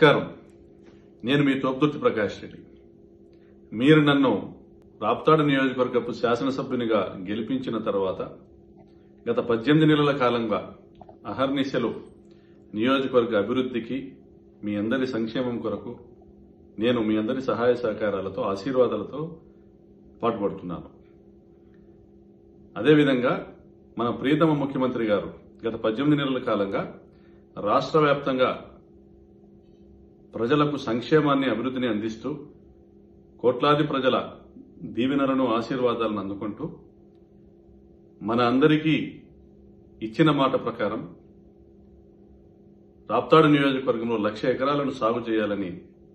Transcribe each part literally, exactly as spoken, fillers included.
నమస్కారం. నేను మీ తోపుదుర్తి ప్రకాష్ రెడ్డి. మీరు నన్ను రాప్తాడు నియోజకవర్గపు శాసనసభ్యునిగా గెలిపించిన తర్వాత గత పద్దెనిమిది నెలల కాలంగా అహర్నిశలు నియోజకవర్గ అభివృద్ధికి, మీ అందరి సంక్షేమం కొరకు నేను మీ అందరి సహాయ సహకారాలతో, ఆశీర్వాదాలతో పాటుపడుతున్నాను. అదేవిధంగా మన ప్రియతమ ముఖ్యమంత్రి గారు గత పద్దెనిమిది నెలల కాలంగా రాష్ట్ర వ్యాప్తంగా ప్రజలకు సంక్షేమాన్ని, అభివృద్ధిని అందిస్తూ కోట్లాది ప్రజల దీవెనలను, ఆశీర్వాదాలను అందుకుంటూ మన అందరికీ ఇచ్చిన మాట ప్రకారం రాప్తాడు నియోజకవర్గంలో లక్ష ఎకరాలను సాగు చేయాలని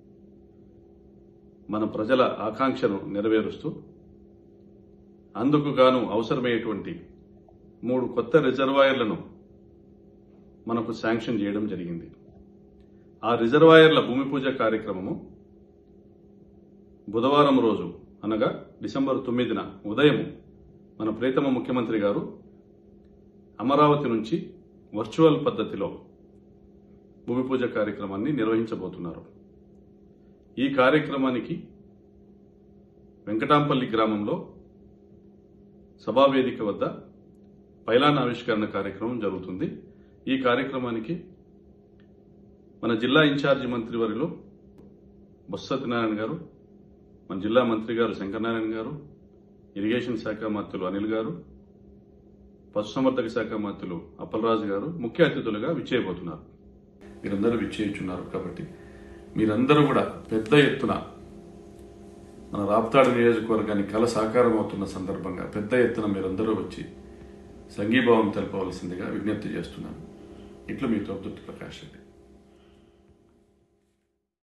మన ప్రజల ఆకాంక్షను నెరవేరుస్తూ అందుకు గాను అవసరమయ్యేటువంటి మూడు కొత్త రిజర్వాయర్లను మనకు శాంక్షన్ చేయడం జరిగింది. ఆ రిజర్వాయర్ల భూమి పూజ కార్యక్రమము బుధవారం రోజు అనగా డిసెంబర్ తొమ్మిదిన ఉదయం మన ప్రియతమ ముఖ్యమంత్రి గారు అమరావతి నుంచి వర్చువల్ పద్ధతిలో భూమి పూజ కార్యక్రమాన్ని నిర్వహించబోతున్నారు. ఈ కార్యక్రమానికి వెంకటాంపల్లి గ్రామంలో సభావేదిక వద్ద పైలాన్ ఆవిష్కరణ కార్యక్రమం జరుగుతుంది. ఈ కార్యక్రమానికి మన జిల్లా ఇన్ఛార్జి మంత్రివర్యులు బొత్స సత్యనారాయణ గారు, మన జిల్లా మంత్రి గారు శంకరనారాయణ గారు, ఇరిగేషన్ శాఖ మంత్రులు అనిల్ గారు, పశుసంవర్ధక శాఖ మంత్రులు అప్పలరాజు గారు ముఖ్య అతిథులుగా విచ్చేయబోతున్నారు. మీరందరూ విచ్చేయుచున్నారు కాబట్టి మీరందరూ కూడా పెద్ద ఎత్తున మన రాప్తాడు నియోజకవర్గానికి కల సాకారం అవుతున్న సందర్భంగా పెద్ద ఎత్తున మీరందరూ వచ్చి సంఘీభావం తెలపవలసిందిగా విజ్ఞప్తి చేస్తున్నాను. ఇట్లు మీ తోపుదుర్తి ప్రకాష్ రెడ్డి.